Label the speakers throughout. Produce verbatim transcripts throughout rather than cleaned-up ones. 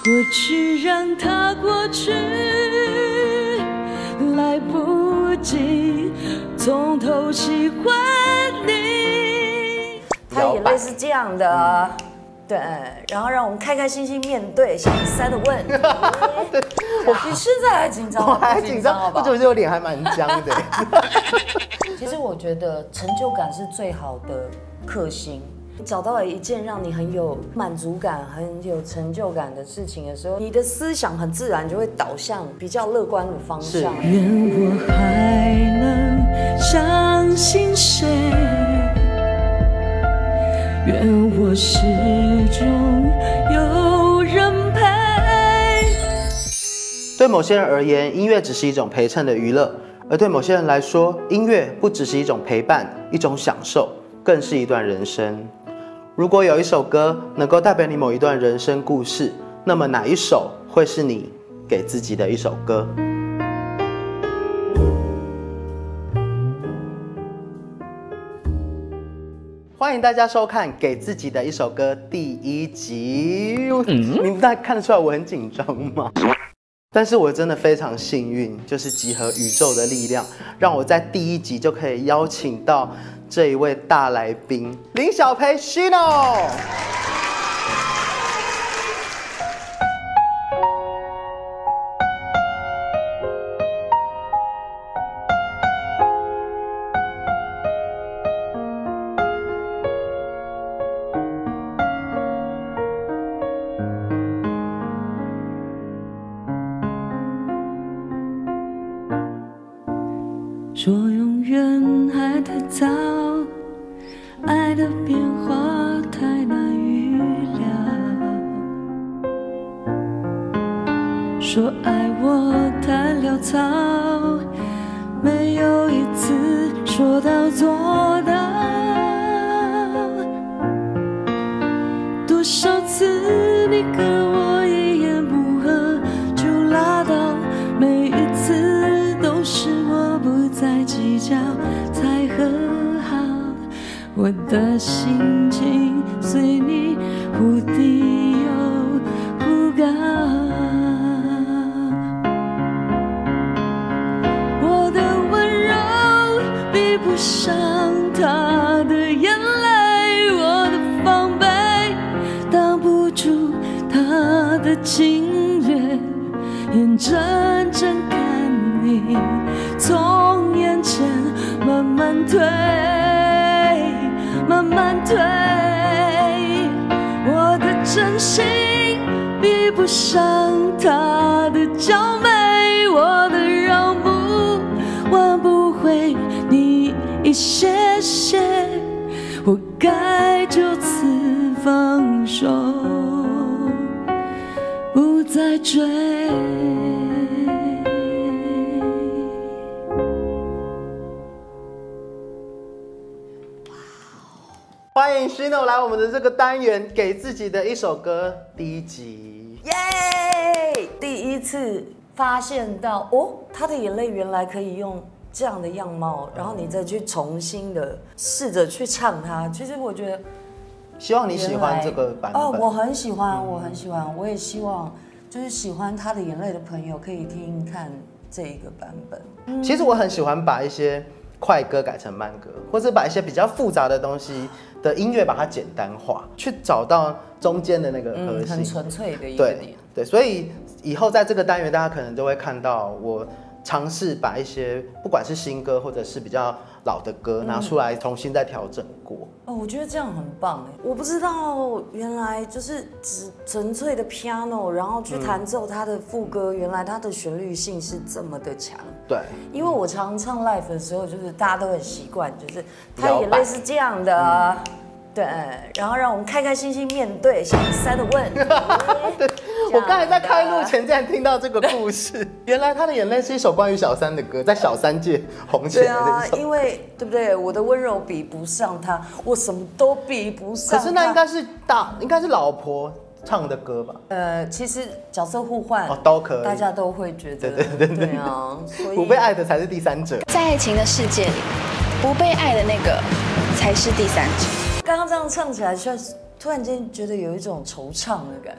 Speaker 1: 过去让它过去，来不及从头喜欢你。他眼泪是这样的。嗯，对，然后让我们开开心心面对小三的问题。我你现在还紧张吗？
Speaker 2: 我还紧张，我觉得我脸还蛮僵的。
Speaker 1: 其实我觉得成就感是最好的克星。找到了一件让你很有满足感、很有成就感的事情的时候，你的思想很自然就会导向比较乐观的方向。愿我还能相信谁？愿我始终有人陪。
Speaker 2: 对某些人而言，音乐只是一种陪衬的娱乐；而对某些人来说，音乐不只是一种陪伴、一种享受，更是一段人生。如果有一首歌能够代表你某一段人生故事，那么哪一首会是你给自己的一首歌？欢迎大家收看《给自己的一首歌》第一集。嗯，你们大家看得出来我很紧张吗？但是我真的非常幸运，就是集合宇宙的力量，让我在第一集就可以邀请到这一位大来宾林小培 Shino。
Speaker 1: 说永远还太早，爱的变化太难预料。说爱我太潦草，没有一次说到做到。多少次你跟我一言不合就拉倒，每一次都是我不再计较才和好，我的心情随你忽低又忽高，我的温柔比不上他的眼泪，我的防备挡不住他的侵略，眼睁睁看你从眼前慢慢退，慢慢退，我的真心比不上他的娇美，我的让步挽不回你一些些，我该就此放手，不再追。
Speaker 2: 欢迎 Shino 来我们的这个单元，给自己的一首歌第一集。
Speaker 1: 耶！第一次发现到哦，他的眼泪原来可以用这样的样貌，然后你再去重新的试着去唱它。其实我觉得，
Speaker 2: 希望你喜欢这个版本。
Speaker 1: 哦，我很喜欢，我很喜欢，我也希望就是喜欢他的眼泪的朋友可以听听看这一个版本。
Speaker 2: 嗯、其实我很喜欢把一些快歌改成慢歌，或者把一些比较复杂的东西的音乐把它简单化，去找到中间的那个核心，
Speaker 1: 嗯、很纯粹的一个
Speaker 2: 对
Speaker 1: 点。
Speaker 2: 对，所以以后在这个单元，大家可能都会看到我尝试把一些不管是新歌或者是比较老的歌拿出来重新再调整过。
Speaker 1: 哦，我觉得这样很棒哎！我不知道原来就是只纯粹的 piano， 然后去弹奏它的副歌，嗯、原来它的旋律性是这么的强。
Speaker 2: 对，因
Speaker 1: 为我常唱 live 的时候，就是大家都很习惯，就是他眼泪是这样的。嗯对，然后让我们开开心心面对小三的问题。
Speaker 2: 对，我刚才在开录前竟然听到这个故事，原来他的眼泪是一首关于小三的歌，在小三界红起来的一首。
Speaker 1: 对啊，因为对不对？我的温柔比不上他，我什么都比不上他。
Speaker 2: 可是那应该是大，应该是老婆唱的歌吧？
Speaker 1: 呃，其实角色互换
Speaker 2: 哦都可以，
Speaker 1: 大家都会觉得。
Speaker 2: 对对对
Speaker 1: 对啊，所以
Speaker 2: 不被爱的才是第三者。
Speaker 3: 在爱情的世界里，不被爱的那个才是第三者。
Speaker 1: 刚刚这样唱起来，突然间觉得有一种惆怅的感觉。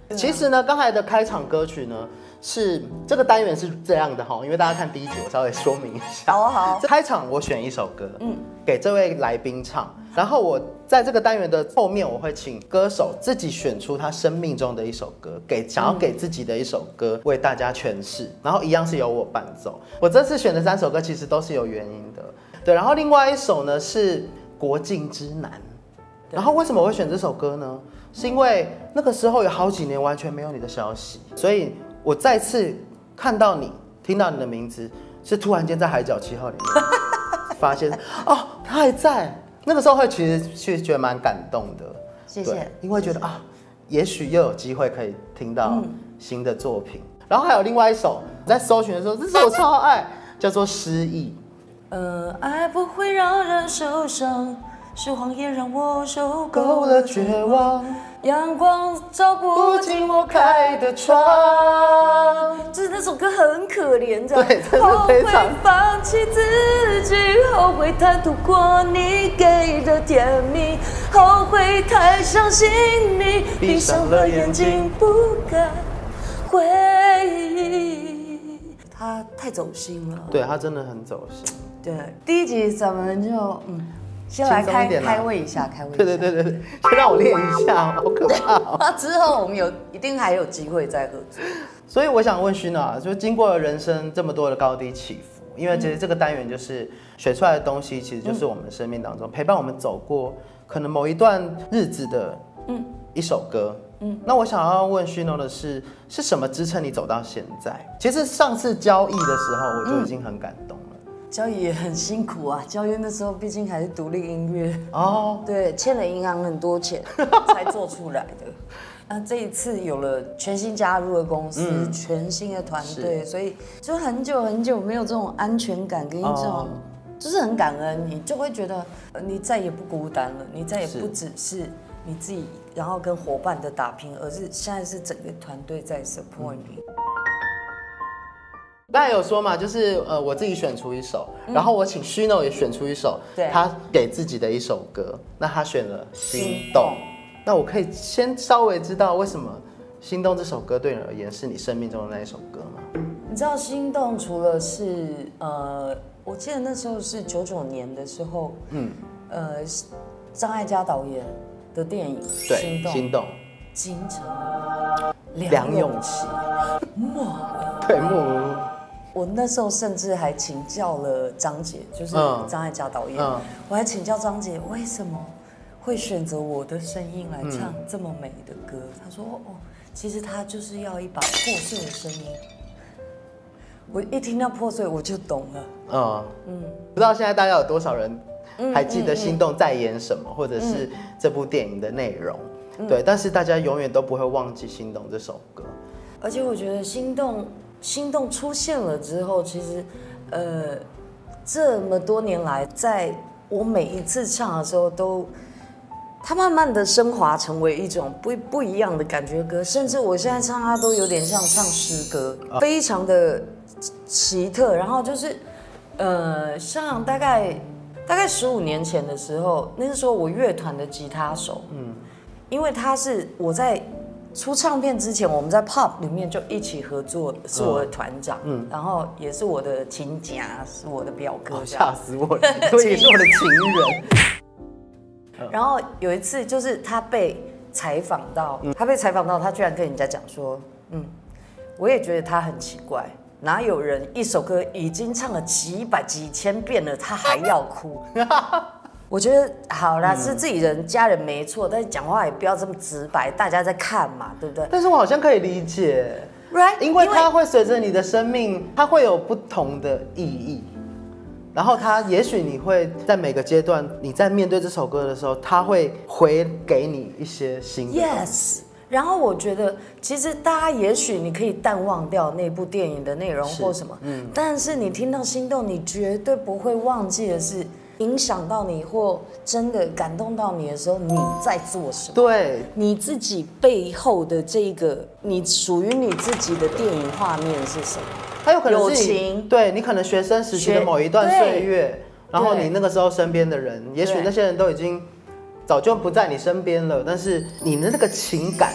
Speaker 2: 其实呢，刚才的开场歌曲呢，是这个单元是这样的哈，因为大家看第一集，我稍微说明一下。
Speaker 3: 好好。
Speaker 2: 开场我选一首歌，嗯，给这位来宾唱，然后我在这个单元的后面，我会请歌手自己选出他生命中的一首歌，给想要给自己的一首歌为大家诠释，然后一样是由我伴奏。我这次选的三首歌其实都是有原因的，对。然后另外一首呢是《国境之南》，然后为什么我会选这首歌呢？是因为那个时候有好几年完全没有你的消息，所以我再次看到你，听到你的名字，是突然间在海角七号里面发现，哦，他还在。那个时候会其实是觉得蛮感动的，
Speaker 3: 谢谢，
Speaker 2: 因为觉得啊，也许又有机会可以听到新的作品。嗯、然后还有另外一首，在搜寻的时候，这首我超爱，叫做《失忆》。
Speaker 1: 呃，爱不会让人受伤。是谎言让我受
Speaker 2: 够了绝望，
Speaker 1: 阳光照不进我开的窗。就是那首歌很可怜，这样。
Speaker 2: 对，真的非常。
Speaker 1: 后悔放弃自己，后悔贪图过你给的甜蜜，后悔太相信你，闭上了眼睛不敢回忆。他太走心了。
Speaker 2: 对，他真的很走心。
Speaker 1: 对，第一集咱们就嗯。先来开开胃一下，开胃一下。
Speaker 2: 对对对对对，先让我练一下，好可怕哦。
Speaker 1: 之后我们有一定还有机会再合作。
Speaker 2: 所以我想问Shino啊，就经过了人生这么多的高低起伏，因为其实这个单元就是选出来的东西，其实就是我们生命当中陪伴我们走过可能某一段日子的嗯一首歌。嗯，那我想要问Shino的是，是什么支撑你走到现在？其实上次交易的时候，我就已经很感动了。
Speaker 1: 交易也很辛苦啊，交易那时候毕竟还是独立音乐
Speaker 2: 哦，
Speaker 1: 对，欠了银行很多钱才做出来的。那这一次有了全新加入的公司，嗯、全新的团队，所以就很久很久没有这种安全感跟一种，哦、就是很感恩，你就会觉得你再也不孤单了，你再也不只是你自己，然后跟伙伴的打拼，而是现在是整个团队在 support 你。嗯
Speaker 2: 刚才有说嘛，就是呃我自己选出一首，嗯、然后我请Shino也选出一首，
Speaker 1: 对，
Speaker 2: 他给自己的一首歌，那他选了《心动》。那我可以先稍微知道为什么《心动》这首歌对你而言是你生命中的那一首歌吗？
Speaker 1: 你知道《心动》除了是呃，我记得那时候是九九年的时候，嗯，呃，张艾嘉导演的电影《心动》，
Speaker 2: 心动，
Speaker 1: 金城武、梁咏琪、莫
Speaker 2: 对莫文。
Speaker 1: 我那时候甚至还请教了张姐，就是张艾嘉导演，嗯、我还请教张姐为什么会选择我的声音来唱这么美的歌。嗯、她说：“哦，其实她就是要一把破碎的声音。”我一听到破碎，我就懂了。嗯嗯，
Speaker 2: 不知道现在大家有多少人还记得《心动》在演什么，嗯、或者是这部电影的内容？嗯、对，但是大家永远都不会忘记《心动》这首歌。
Speaker 1: 而且我觉得《心动》。心动出现了之后，其实，呃，这么多年来，在我每一次唱的时候都，它慢慢的升华成为一种不不一样的感觉歌，甚至我现在唱它都有点像唱诗歌，非常的奇特。然后就是，呃，像大概大概十五年前的时候，那个时候我乐团的吉他手，嗯，因为他是我在。出唱片之前，我们在 pop 里面就一起合作，是我的团长，嗯，然后也是我的亲家，是我的表哥，
Speaker 2: 吓死我了，所以也是我的情
Speaker 1: 人。然后有一次，就是他被采访到，他被采访到，他居然跟人家讲说，嗯，我也觉得他很奇怪，哪有人一首歌已经唱了几百几千遍了，他还要哭？我觉得好啦，嗯、是自己人、家人没错，但是讲话也不要这么直白，大家在看嘛，对不对？
Speaker 2: 但是我好像可以理解
Speaker 1: ，right？
Speaker 2: 因为它会随着你的生命，它会有不同的意义。然后它也许你会在每个阶段，你在面对这首歌的时候，它会回给你一些新的。
Speaker 1: Yes。然后我觉得，其实大家也许你可以淡忘掉那部电影的内容或什么，嗯，但是你听到《心动》，你绝对不会忘记的是。影响到你或真的感动到你的时候，你在做什么？
Speaker 2: 对，
Speaker 1: 你自己背后的这个，你属于你自己的电影画面是什么？
Speaker 2: 它有可能是你，对你可能学生时期的某一段岁月，然后你那个时候身边的人，也许那些人都已经早就不在你身边了，但是你的那个情感，其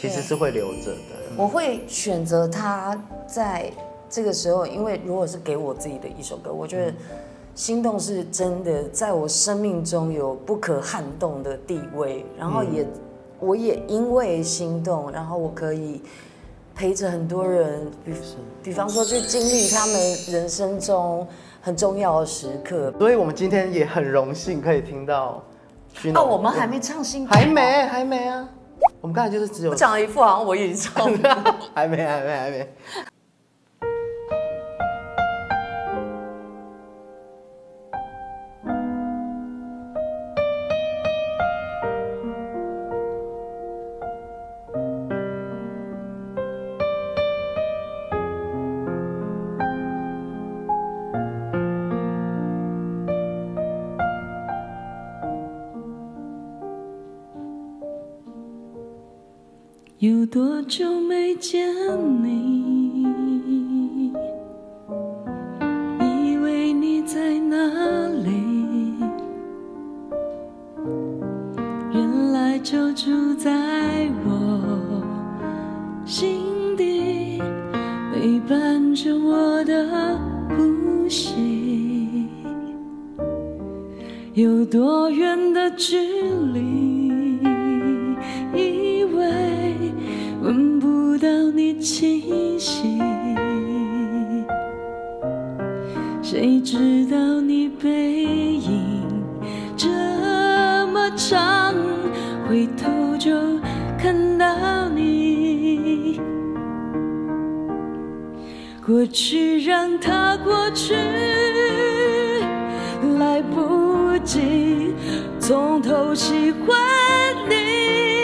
Speaker 2: 其实是会留着的。
Speaker 4: 我会选择它在这个时候，因为如果是给我自己的一首歌，我觉得《心动》是真的在我生命中有不可撼动的地位，然后也、嗯、我也因为心动，然后我可以陪着很多人，比比方说去经历他们人生中很重要的时刻。
Speaker 2: 所以我们今天也很荣幸可以听到Gino。
Speaker 4: 哦，我们还没唱新歌，
Speaker 2: 还没，还没啊。我们刚才就是只有
Speaker 4: 我讲了一副好像我已经唱了，
Speaker 2: 还没，还没，还没。
Speaker 1: 有多久没见你？以为你在哪里？原来就住在我心底，陪伴着我的呼吸。有多远的距离？以为闻不到你气息，谁知道你背影这么长，回头就看到你。过去让它过去，来不及从头喜欢你。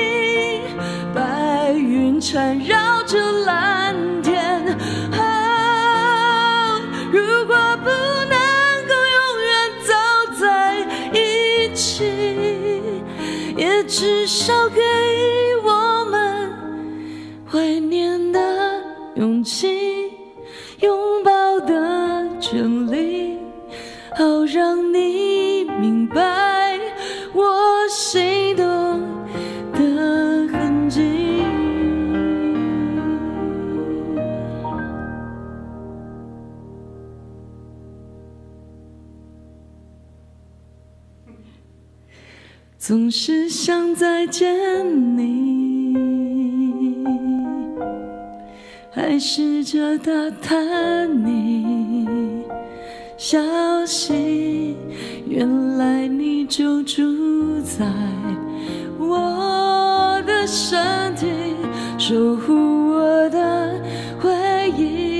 Speaker 1: 白云缠绕着蓝天，啊，如果不能够永远走在一起，也至少给我们怀念的勇气，拥抱的权利，好让你明白我心动的痕迹。总是想再见你，还试着打探你消息，原来你就住在我的身体，守护我的回忆。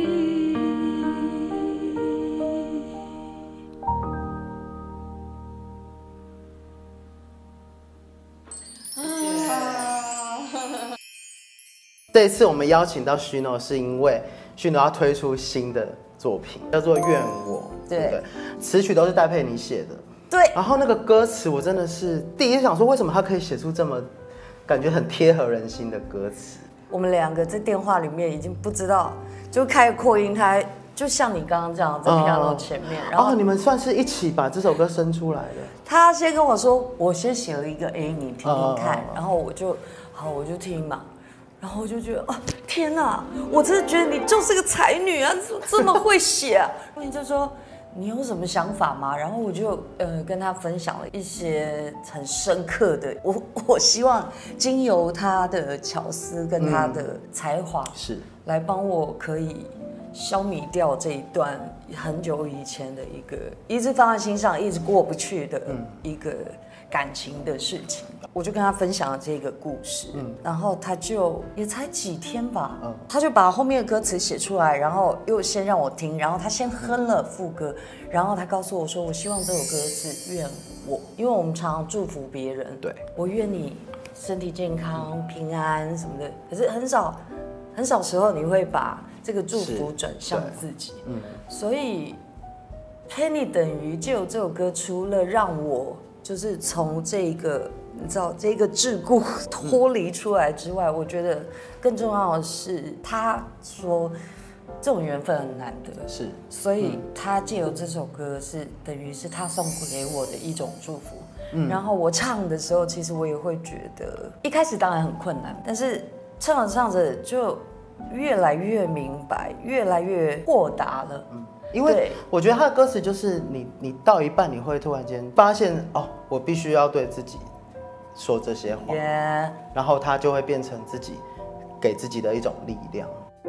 Speaker 2: 这一次我们邀请到 Gino， 是因为 Gino 要推出新的作品，叫做《怨我》，对不对？词曲都是戴佩妮写的，
Speaker 4: 对。
Speaker 2: 然后那个歌词，我真的是第一想说，为什么他可以写出这么感觉很贴合人心的歌词？
Speaker 4: 我们两个在电话里面已经不知道，就开始扩音，他就像你刚刚这样在 piano 前面，然后
Speaker 2: 哦，你们算是一起把这首歌生出来的。
Speaker 4: 他先跟我说，我先写了一个 A， 你听听看，然后我就好，我就听嘛。然后我就觉得，哦，天哪！我真的觉得你就是个才女啊，怎么这么会写啊？你就说你有什么想法吗？然后我就呃跟他分享了一些很深刻的，我我希望经由他的巧思跟他的才华，嗯、是来帮我可以消弭掉这一段很久以前的一个一直放在心上、一直过不去的一个感情的事情。我就跟他分享了这个故事，嗯，然后他就也才几天吧，嗯，他就把后面的歌词写出来，然后又先让我听，然后他先哼了副歌，然后他告诉我说，我希望这首歌是愿我，因为我们常常祝福别人，对，我愿你身体健康、平安什么的，可是很少很少时候你会把这个祝福转向自己，嗯，所以 Penny 等于借由这首歌，除了让我就是从这个。你知道这个桎梏脱离出来之外，我觉得更重要的是，他说这种缘分很难得，是，所以他借由这首歌是等于是他送给我的一种祝福， 嗯、然后我唱的时候，其实我也会觉得，一开始当然很困难，但是唱着唱着就越来越明白，越来越豁达了。嗯，
Speaker 2: 因为我觉得他的歌词就是你，你到一半你会突然间发现，哦，我必须要对自己说这些话， yeah. 然后它就会变成自己给自己的一种力量。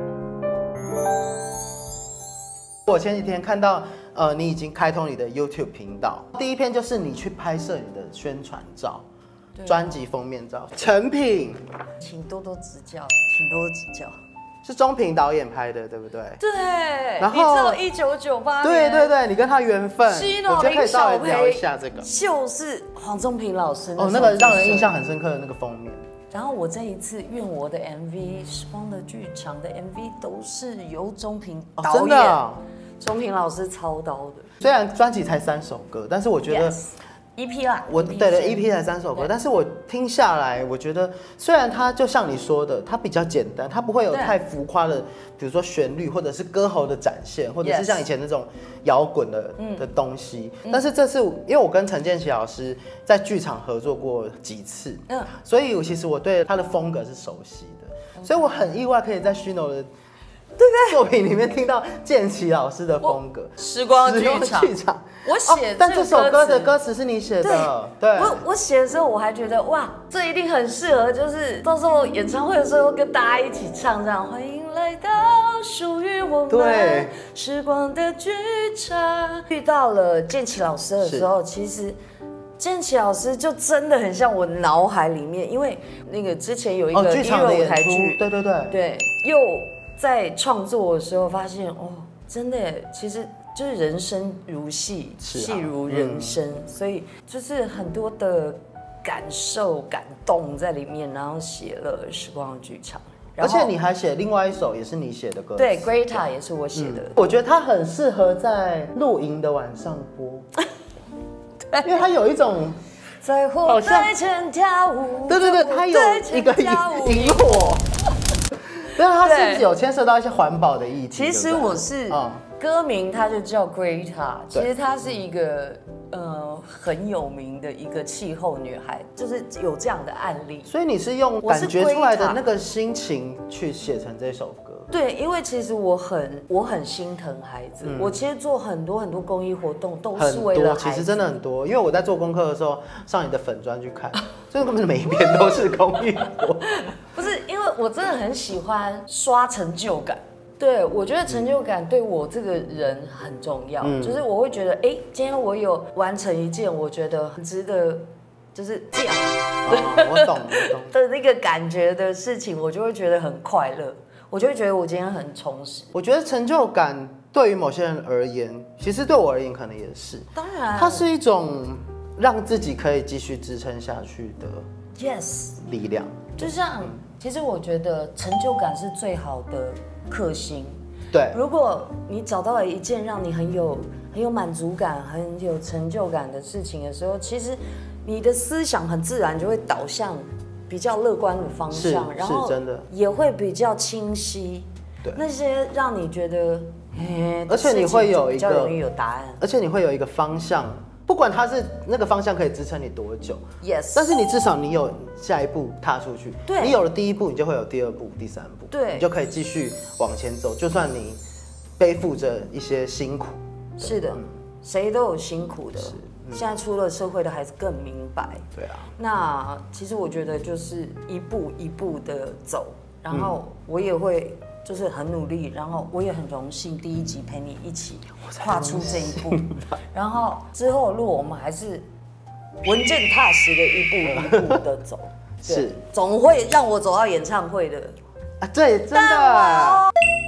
Speaker 2: 我前几天看到，呃，你已经开通你的 YouTube 频道，第一篇就是你去拍摄你的宣传照、专辑封面照，成品，
Speaker 4: 请多多指教，请多多指教。
Speaker 2: 是钟平导演拍的，对不对？
Speaker 4: 对。
Speaker 2: 然后，
Speaker 4: 你知道一九九八年，
Speaker 2: 对对对，你跟他缘分，我觉得可以稍微聊一下这个。
Speaker 4: 就是黄宗平老师
Speaker 2: 哦，那个让人印象很深刻的那个封面。
Speaker 4: 然后我这一次愿我的 M V《时光的剧场》的 M V 都是由钟平导演，真的，钟平老师操刀的。
Speaker 2: 虽然专辑才三首歌，但是我觉得。
Speaker 4: Yes. E P 啦，
Speaker 2: 我对的 E P 才三首歌，但是我听下来，我觉得虽然它就像你说的，它比较简单，它不会有太浮夸的，比如说旋律或者是歌喉的展现，或者是像以前那种摇滚的、嗯、的东西。但是这次，因为我跟陈建骐老师在剧场合作过几次，嗯，所以其实我对他的风格是熟悉的，所以我很意外可以在 Shino 的。对不对？作品里面听到建骐老师的风格，
Speaker 4: 时光剧场，
Speaker 2: 剧场，
Speaker 4: 我写、哦，
Speaker 2: 但这首歌的歌词是你写的，对。
Speaker 4: 对我我写的时候，我还觉得哇，这一定很适合，就是到时候演唱会的时候跟大家一起唱这样。欢迎来到属于我们时光的剧场。遇到了建骐老师的时候，其实。建骐老师就真的很像我脑海里面，因为那个之前有一个音乐舞台剧，
Speaker 2: 对对对，
Speaker 4: 对，又在创作的时候发现，哦，真的耶，其实就是人生如戏，戏、啊、如人生、嗯，所以就是很多的感受、感动在里面，然后写了《时光的剧场》。
Speaker 2: 而且你还写另外一首也是你写的歌，
Speaker 4: 对 ，Greta 也是我写的、嗯。
Speaker 2: 我觉得它很适合在露营的晚上播。因为它有一种
Speaker 4: 在火堆前跳舞，
Speaker 2: 对对对，它有一个萤火，但是它是有牵涉到一些环保的议题。
Speaker 4: 其实我是歌名，它就叫 Greta， 其实它是一个呃很有名的一个气候女孩，就是有这样的案例。
Speaker 2: 所以你是用感觉出来的那个心情去写成这首歌。
Speaker 4: 对，因为其实我很我很心疼孩子、嗯，我其实做很多很多公益活动都是为了孩子。
Speaker 2: 其实真的很多，因为我在做功课的时候上你的粉专去看，所以根本每一篇都是公益活。
Speaker 4: 不是，因为我真的很喜欢刷成就感。对，我觉得成就感对我这个人很重要，嗯、就是我会觉得，哎，今天我有完成一件我觉得很值得，就是这样，
Speaker 2: 哦、我懂我懂
Speaker 4: 的那个感觉的事情，我就会觉得很快乐。我就会觉得我今天很充实。
Speaker 2: 我觉得成就感对于某些人而言，其实对我而言可能也是。
Speaker 4: 当然，
Speaker 2: 它是一种让自己可以继续支撑下去的
Speaker 4: yes
Speaker 2: 力量。
Speaker 4: 就像、嗯，其实我觉得成就感是最好的克星。
Speaker 2: 对，
Speaker 4: 如果你找到了一件让你很有很有满足感、很有成就感的事情的时候，其实你的思想很自然就会导向。比较乐观的方向，然后也会比较清晰。对，那些让你觉得，
Speaker 2: 而且你会有一个比
Speaker 4: 较容易有答案，
Speaker 2: 而且你会有一个方向，不管它是那个方向可以支撑你多久
Speaker 4: ，yes。
Speaker 2: 但是你至少你有下一步踏出去，
Speaker 4: 对，
Speaker 2: 你有了第一步，你就会有第二步、第三步，
Speaker 4: 对，
Speaker 2: 你就可以继续往前走，就算你背负着一些辛苦。
Speaker 4: 是的，嗯、谁都有辛苦的。嗯、现在出了社会的孩子更明白。
Speaker 2: 对啊。
Speaker 4: 那其实我觉得就是一步一步的走，然后我也会就是很努力，然后我也很荣幸第一集陪你一起跨出这一步，然后之后路我们还是稳健踏实的一步一步的走。是，总会让我走到演唱会的。
Speaker 2: 啊，对，真的。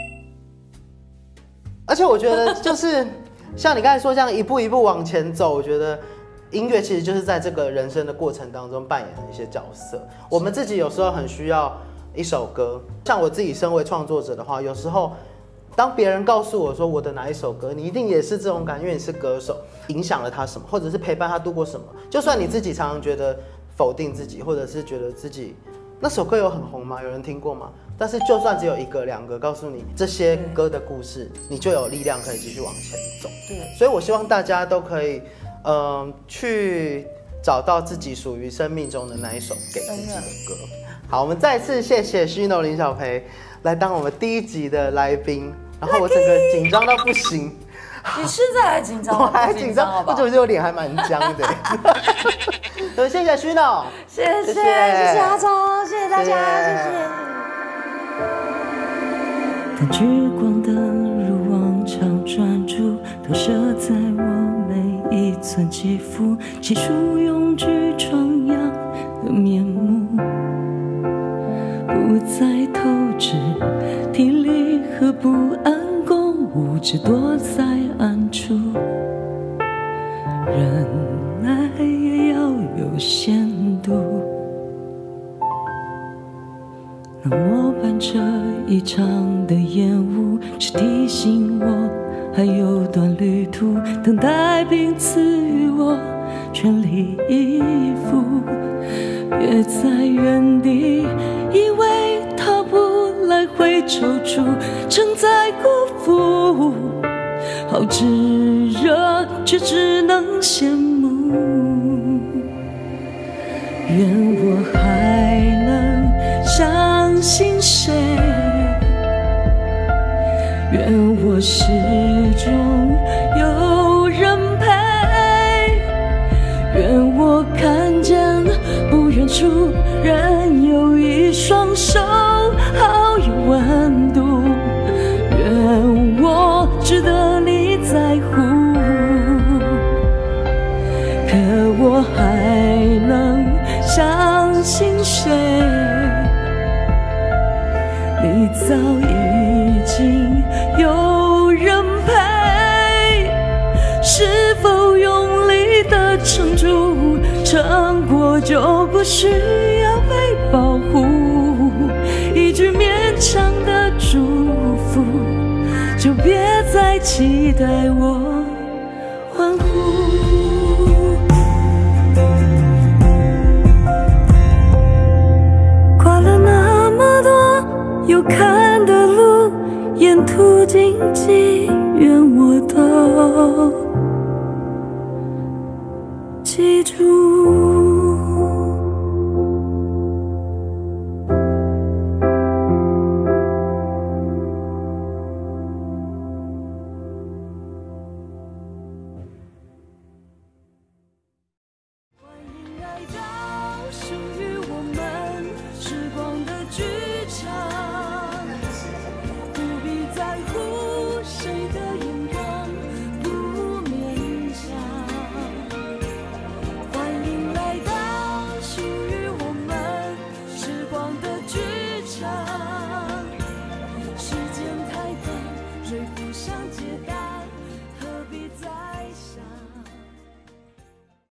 Speaker 2: 而且我觉得就是像你刚才说这样一步一步往前走，我觉得音乐其实就是在这个人生的过程当中扮演的一些角色。我们自己有时候很需要一首歌，像我自己身为创作者的话，有时候当别人告诉我说我的哪一首歌，你一定也是这种感，因为你是歌手，影响了他什么，或者是陪伴他度过什么。就算你自己常常觉得否定自己，或者是觉得自己那首歌有很红吗？有人听过吗？但是就算只有一个、两个告诉你这些歌的故事，你就有力量可以继续往前走。对，所以我希望大家都可以，嗯、呃，去找到自己属于生命中的那一首给自己的歌。好，我们再次谢谢Shino林小培来当我们第一集的来宾，然后我整个紧张到不行。
Speaker 4: 你现在还紧张？
Speaker 2: 我还紧张，我觉得我脸还蛮僵的。所以谢谢Shino，
Speaker 4: 谢谢谢谢阿聪，谢谢大家，谢谢。
Speaker 1: 当聚光灯如往常专注，投射在我每一寸肌肤，细数拥挤疮疡的面目，不再透支体力和不安共舞，只躲在暗处。忍耐也要有限度，那末班车一场的延误，是提醒我还有段旅途等待彼此与我全力以赴。别在原地以为逃不来会踌躇，承载辜负，好炙热却只能羡慕。愿我还能相信谁，愿我始终有人陪，愿我看见不远处仍有一双手好有温度，愿我值得你在乎，可我还能相信谁？你早已经有人陪，是否用力的撑住，撑过就不需要被保护，一句勉强的祝福，就别再期待我欢呼。跨了那么多有看的路，沿途荆棘愿我都记住。